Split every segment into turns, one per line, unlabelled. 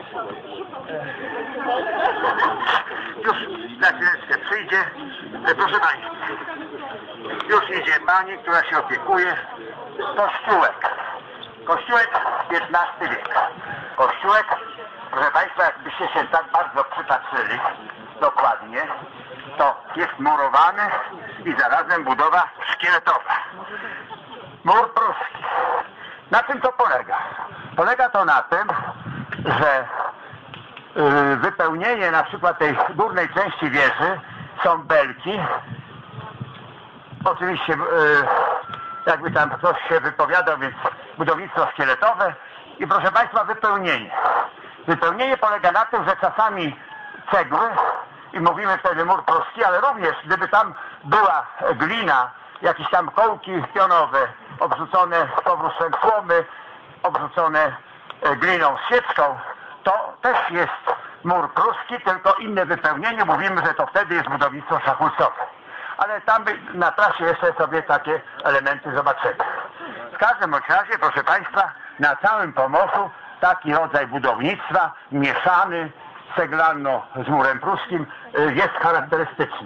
Już za chwileczkę przyjdzie. Proszę Państwa, już idzie pani, która się opiekuje. Kościółek. Kościółek XV wiek. Kościółek, proszę Państwa, jakbyście się tak bardzo przypatrzyli dokładnie, to jest murowany i zarazem budowa szkieletowa. Mur pruski. Na czym to polega? Polega to na tym, że wypełnienie na przykład tej górnej części wieży są belki. Oczywiście jakby tam ktoś się wypowiadał, więc budownictwo szkieletowe i proszę Państwa wypełnienie. Wypełnienie polega na tym, że czasami cegły i mówimy wtedy mur pruski, ale również gdyby tam była glina, jakieś tam kołki pionowe obrzucone z powrócem słomy, obrzucone gliną z sieczką, to też jest mur pruski, tylko inne wypełnienie. Mówimy, że to wtedy jest budownictwo szachulcowe. Ale tam na trasie jeszcze sobie takie elementy zobaczymy. W każdym razie, proszę Państwa, na całym Pomorzu taki rodzaj budownictwa mieszany ceglano z murem pruskim jest charakterystyczny.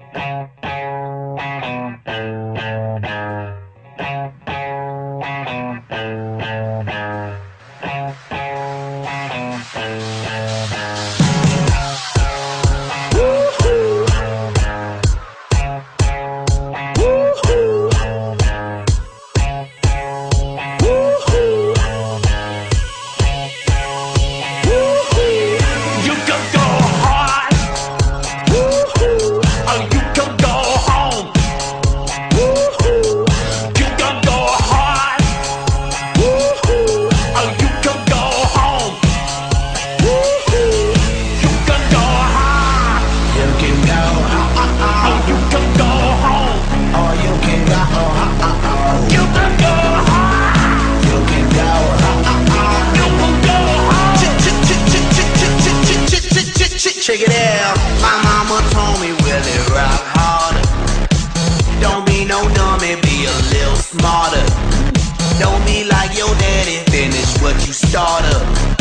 Check it out, my mama told me, Willie, rock harder. Don't be no dummy, be a little smarter. Don't be like your daddy, finish what you started.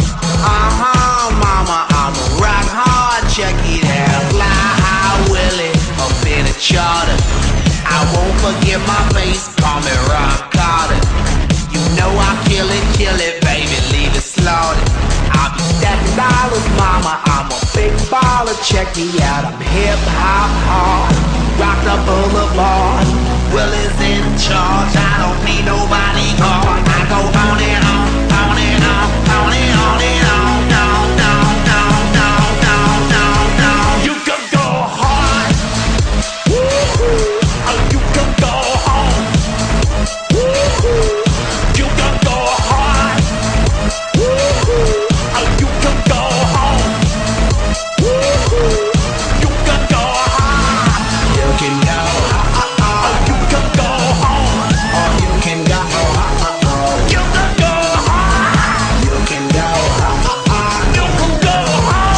Mama, I'ma rock hard, check it out. Fly high, Willie, up in a charter. I won't forget my face, call me Rock Carter. You know I kill it, baby, leave it slaughtered. I'll be stacking dollars, mama, I'm a big baller. Check me out, I'm hip-hop hard. Rock the boulevard, Willie's in charge. I don't need nobody guard. I go on and on, on and on, on and on and on, down, down, down, down, down, down, down. You can go hard, or you can go home. You can go hard, or you can go home. You can go hard. You can go hard, or you can go home. Or you can go hard. You can go hard. You can go hard. You can go hard.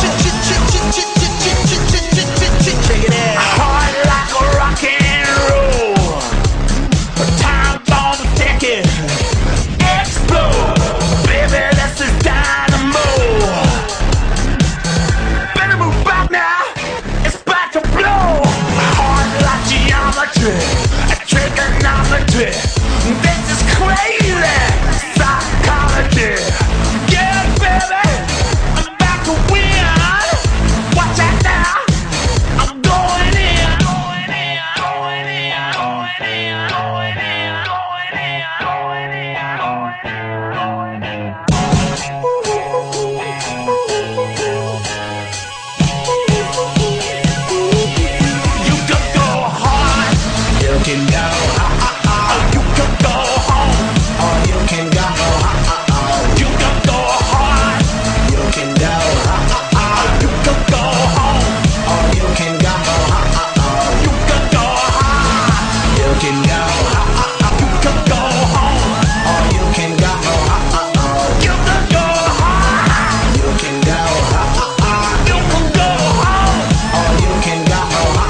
Check it out. Hard like a rock and roll. Time bomb ticket. Explode. Baby, this is dynamo. Better move back now. It's about to blow. Hard like geometry. Trigonometry. This is crazy. Psychology. Yeah, baby. I'm about to win. Watch out now. I'm going in. Going in. Going in. Going in. Going in. Going in. Going in. Going in. You can go hard. You can go hard. You can go home. Or you can go hard. You can go hard. You can go hard. You can go home. Or you can go hard. You can go hard. You can go hard. You can go home. Or you can go hard. You can go hard. You can go hard. You can go home. Or you can go hard.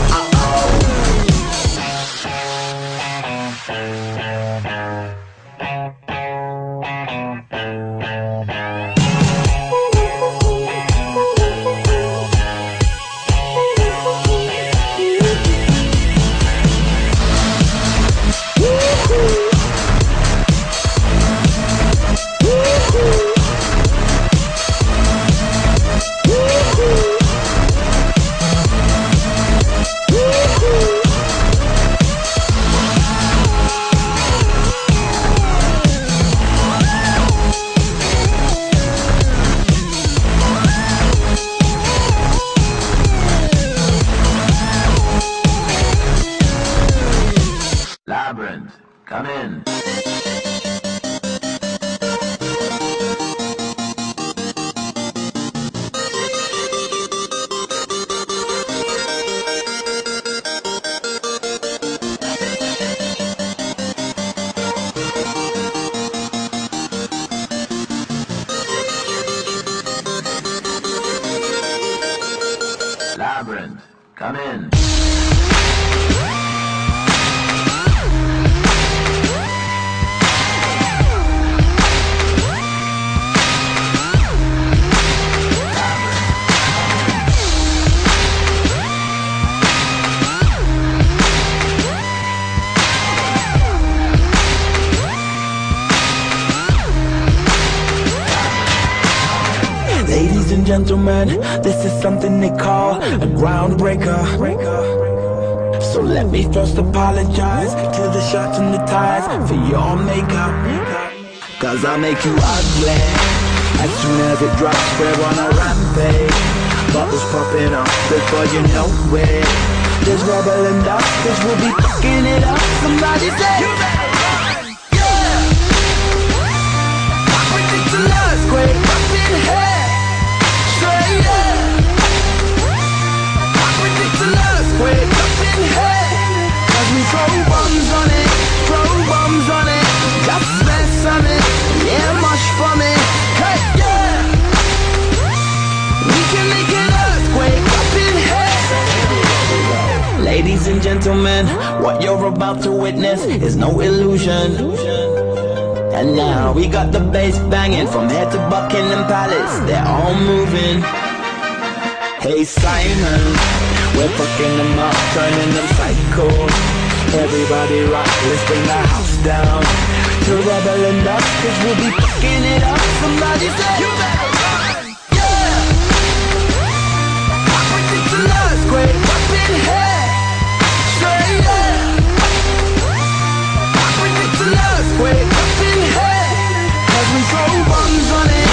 Labyrinth, come in. Labyrinth, come in.
gentlemen, this is something they call a groundbreaker. So let me first apologize to the shirts and the ties for your makeup, cause I'll make you ugly as soon as it drops. We're on a rampage, bubbles popping up before you know it. There's rubble and dust, cause we'll be fucking it up. Somebody say you better run, yeah. I predict an earthquake up in here, straight up. I predict an earthquake up in here, cause we throw bombs on it, just mess on it, yeah, mush for me, hey, yeah. We can make an earthquake up in here. Ladies and gentlemen, what you're about to witness is no illusion. And now we got the bass banging from here to Buckingham Palace, they're all moving. Hey Simon, we're fucking them up, turning them psycho. Everybody rock, let's bring the house down to rubble and dust, cause we'll be fucking it up. Somebody say you better run, yeah. I predict an earthquake up in here, straight up. I predict an earthquake up in here, cause we throw bombs on it,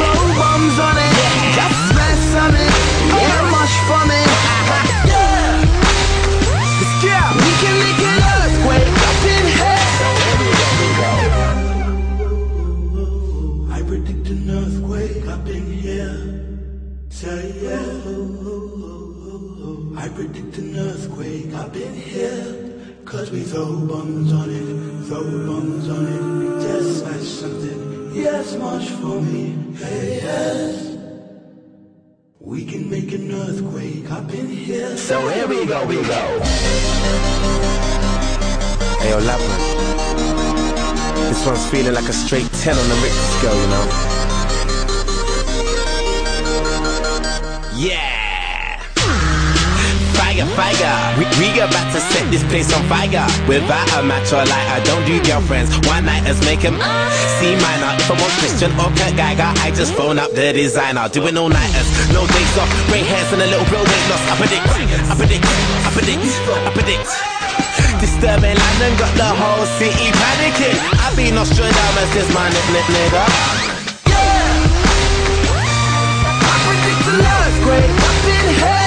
just mess on it, yeah, mush for me, yeah. We can make an earthquake up in here. I predict an earthquake up in here. Say yeah. I predict an earthquake up in here, cause we throw bombs on it, just smash something, yes, much for me, hey, yes. We can make an earthquake up in here. So here we go.
Hey, yo, Labyrinth. This one's feeling like a straight 10 on the Richter scale, you know? Yeah! Fire. We about to set this place on fire. Without a match or lighter, don't do girlfriends. One-nighters make them C minor. If I want Christian or Kurt Geiger, I just phone up the designer. Doing all-nighters, no days off, grey hairs and a little real weight loss. I predict. Disturbing London got the whole city panicking. I be Nostradamus, this my nigga.
Yeah! I predict an earthquake up in here.